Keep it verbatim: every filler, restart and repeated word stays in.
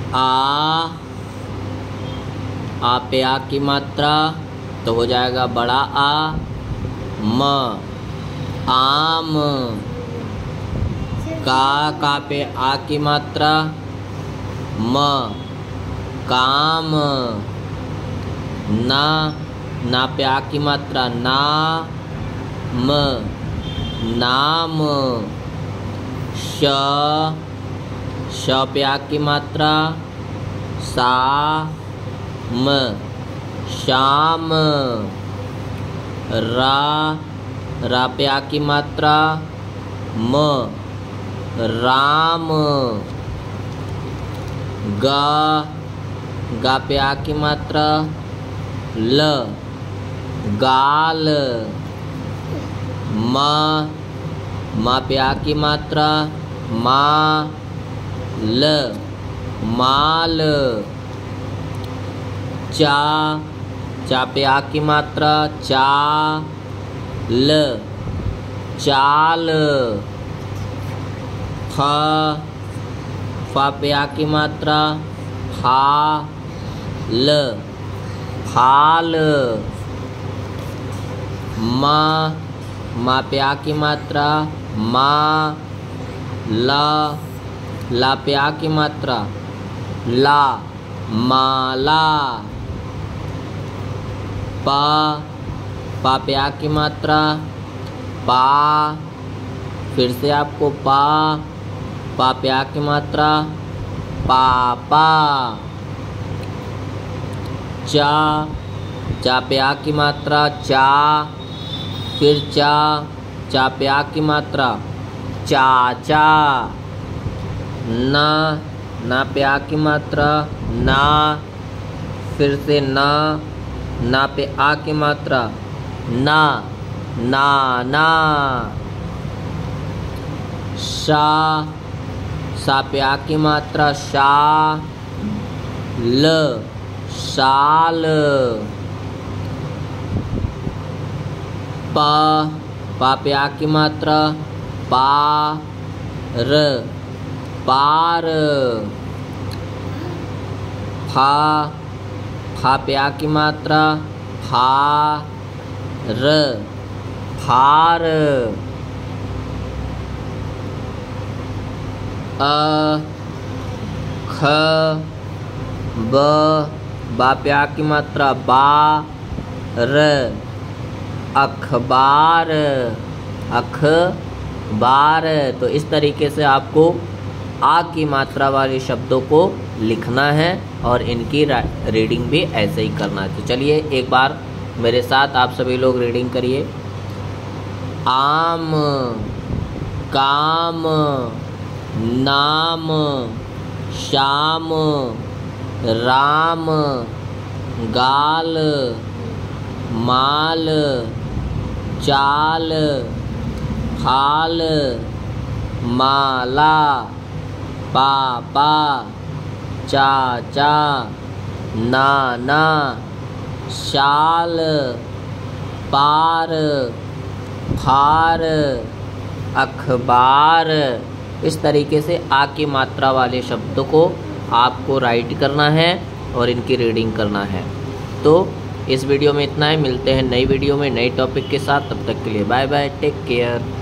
आ, आ पे आ की मात्रा तो हो जाएगा बड़ा आ। म, आम। का, का पे आ की मात्रा म, काम। ना, ना पे आ की मात्रा ना, म, नाम। श, श पे आ की मात्रा सा, म, शाम। रा, रा पे आ की मात्रा म, राम। गा, गा पे आ की मात्रा ल, गाल। मा, मा पे आ की मात्रा मा, ल, माल। चा, चा पे आ की मात्रा चा, ल, चाल। फ, फा पे आ की मात्रा फा, ल, फाल। मा, मा पे आ की मात्रा मा, ला, ला पे आ की मात्रा ला, माला। पा, पा पे आ की मात्रा पा, फिर से आपको पा, पा पे आ की मात्रा पापा। चा, चा पे आ की मात्रा चा, फिर चा, चा पे आ की मात्रा चाचा। ना, ना पे आ की मात्रा ना, फिर से ना, ना पे आ की मात्रा ना, नाना। शा, सा पे आ की मात्रा शा, ल, शाल। पा, पा पे आ की मात्रा पा, र, पार। फा, फा पे आ की मात्रा फा, र, फार। अ, ख, ब, बा पे आ की मात्रा बा, र, अखबार। अखबार। तो इस तरीके से आपको आ की मात्रा वाले शब्दों को लिखना है और इनकी रीडिंग भी ऐसे ही करना है। तो चलिए एक बार मेरे साथ आप सभी लोग रीडिंग करिए। आम, काम, नाम, शाम, राम, गाल, माल, चाल, फाल, माला, पापा, चाचा, नाना, शाल, पार, फार, अखबार। इस तरीके से आ की मात्रा वाले शब्दों को आपको राइट करना है और इनकी रीडिंग करना है। तो इस वीडियो में इतना ही, मिलते हैं नई वीडियो में नए टॉपिक के साथ। तब तक के लिए बाय बाय, टेक केयर।